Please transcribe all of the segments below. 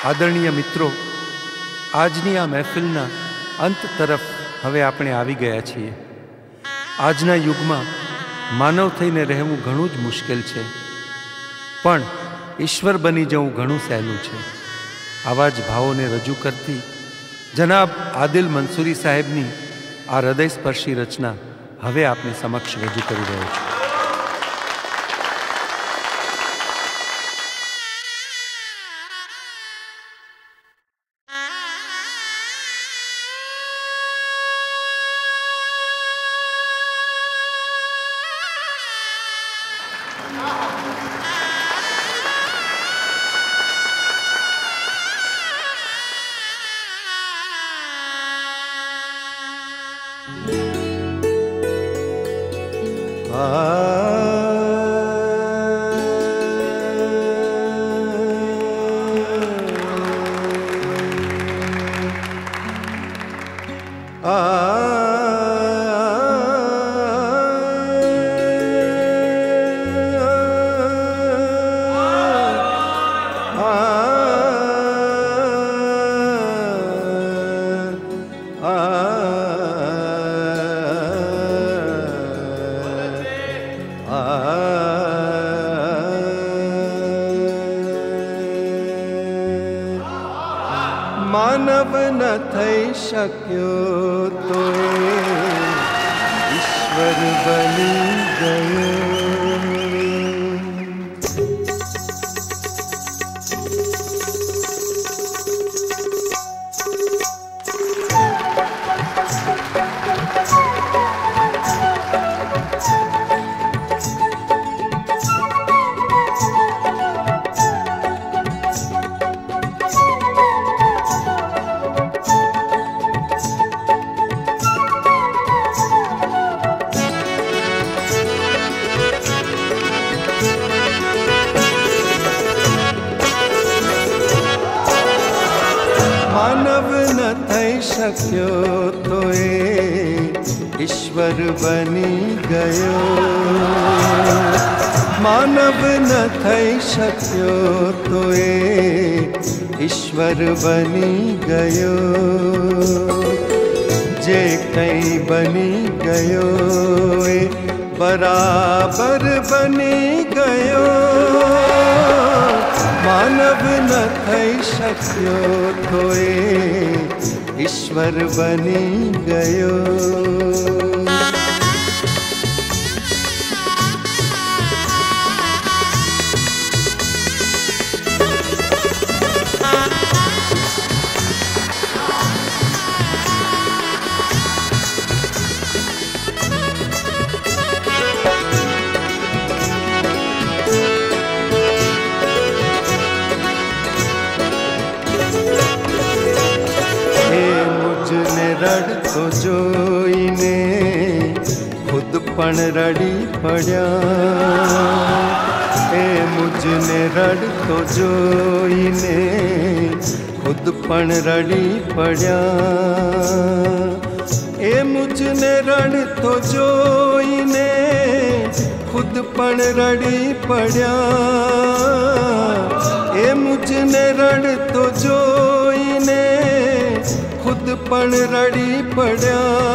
आदरणीय मित्रों, आजनी आ महफिलना अंत तरफ हवे आपणे आवी गया छीए। आजना युगमां मानव थईने रहेवुं घणुं ज मुश्केल छे, पण ईश्वर बनी जवुं घणुं सहेलुं छे। आवा ज भावोने रजू करती जनाब आदिल मंसूरी साहेबनी आ हृदयस्पर्शी रचना हवे आपने समक्ष रजू करी रह्यो छुं। मानव न थई शक्यो तो ईश्वर बनी गयो। मानव न थई शक्यो तो ईश्वर बनी गयो। मानव न थई शक्यो तो ईश्वर बनी गयो। जे कई बनी गयो बराबर बनी गयो। मानव न थई शक्यो तो ईश्वर बनी गयो। रड़तो जोईने खुद पण रड़ी पड़ा। मुझने रड़तो जोईने खुद पण रड़ी पड़ा। मुझने रड़तो जोईने खुद पण रड़ी पड़ा। मुझने रड़तो जोईने खुद पण रड़ी पड़ा।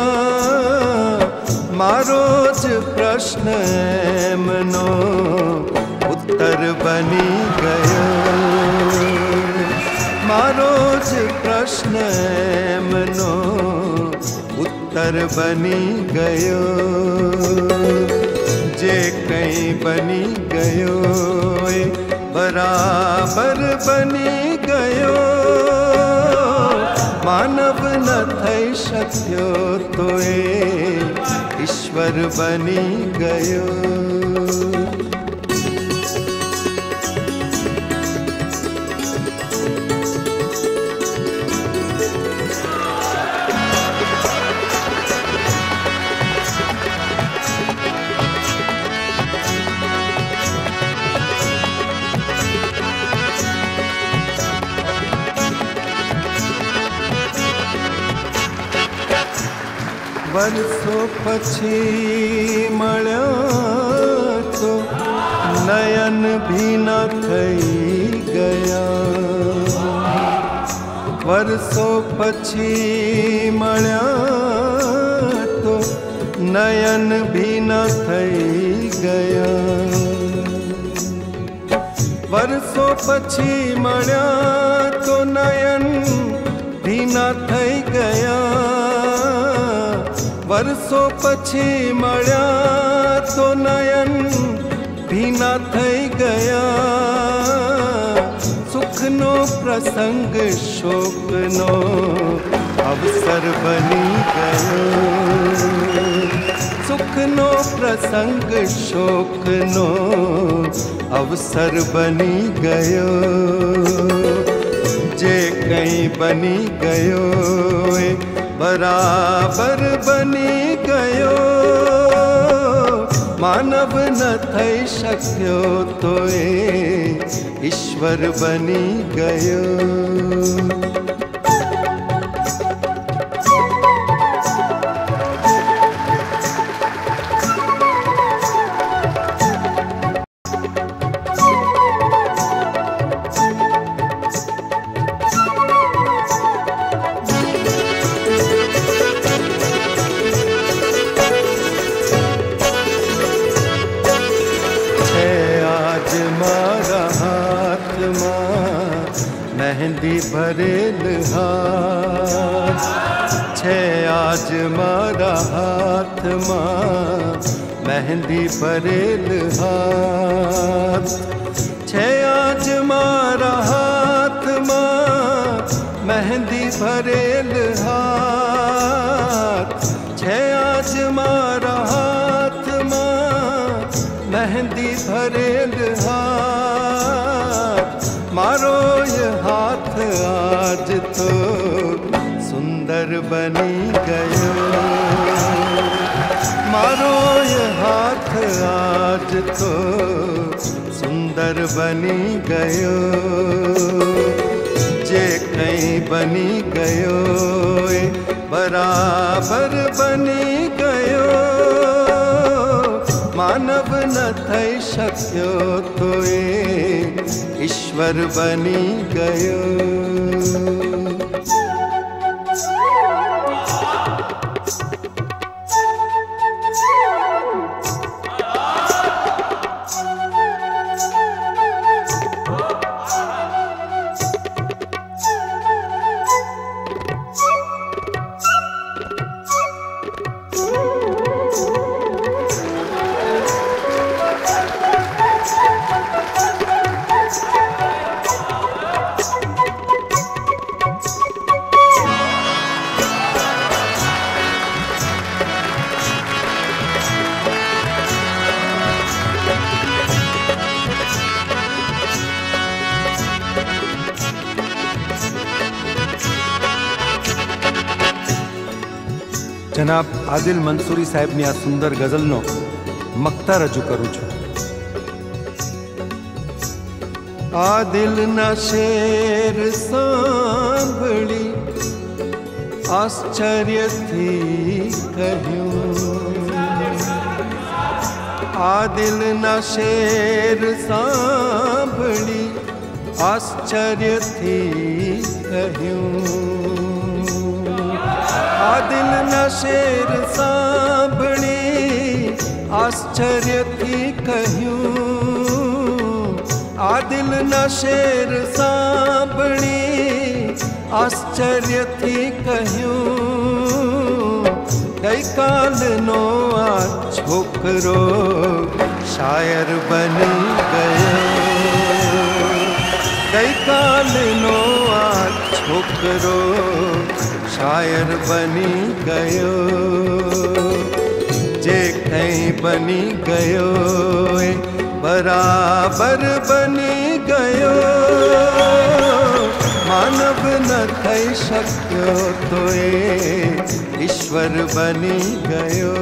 मारो ज प्रश्न मनो उत्तर बनी गयो। मारो ज प्रश्न मनो उत्तर बनी गयो। जे कई बनी गयो बराबर बनी गयो। मानव न थई शक्यो तो ईश्वर बनी गयो। वर्षों पछी मळ्या तो नयन भी न थई गया। વર્ષો પછી મળ્યા તો નયન ભીના થઈ ગયા. વર્ષો પછી મળ્યા તો નયન ભીના થઈ ગયા. વર્ષો પછી મળ્યા તો નયન ભીના થઈ ગયા. સુખનો પ્રસંગ શોકનો અવસર બની ગયો. સુખનો પ્રસંગ શોકનો અવસર બની ગયો. જે કંઈ બની ગયો એ બરાબર બની ગયો. માનવ ન થઈ શક્યો તો એ ઈશ્વર બની ગયો. મહેંદી ભરેલ હાથ છે આજ મારા હાથમાં. મહેંદી ભરેલ હાથ છે આજ મારા હાથમાં. મહેંદી ભરેલ હાથ છે આજ મારા હાથમાં. મહેંદી ભરેલ હાથ મારો ये हाथ आज तो सुंदर बनी गयो. मारो ये हाथ आज तो सुंदर बनी गयो. जे कहीं बनी गयो ए बराबर बनी गयो. मानव न થઈ શક્યો તો એ ઈશ્વર બની ગયો. જનાબ આદિલ મંસૂરી સાહેબની આ સુંદર ગઝલનો મક્તા રજૂ કરું છું. આ દિલના શેર સાંભળી આશ્ચર્યથી કહ્યું. આ દિલના શેર સાંભળી આશ્ચર્યથી કહ્યું. આ દિલના શેર સાંભળી આશ્ચર્યથી કહ્યું. આ દિલના શેર સાંભળી આશ્ચર્યથી કહ્યું. ગઈકાલનો આ છોકરો શાયર બની ગયો. ગઈકાલનો આ છોકરો શાયર બની ગયો. જે કંઈ બની ગયો એ બરાબર બની ગયો. માનવ ન થઈ શક્યો તો એ ઈશ્વર બની ગયો.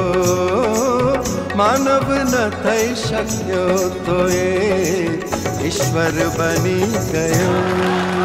માનવ ન થઈ શક્યો તો એ ઈશ્વર બની ગયો.